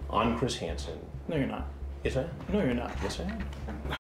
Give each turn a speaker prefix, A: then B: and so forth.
A: on Chris Hansen.
B: No, you're not.
A: Yes, I am.
B: No, you're not.
A: Yes, I am.